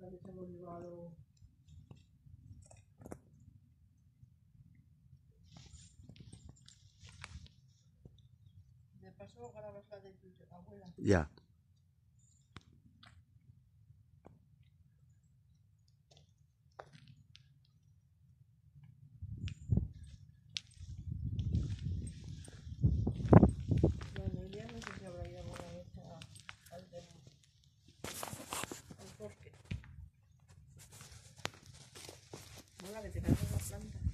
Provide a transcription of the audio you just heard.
La que se hemos llevado. De paso grabas la de tu abuela. Ya. La Emilia no sé si habrá ido alguna vez al bosque. Mola que te caes en las plantas.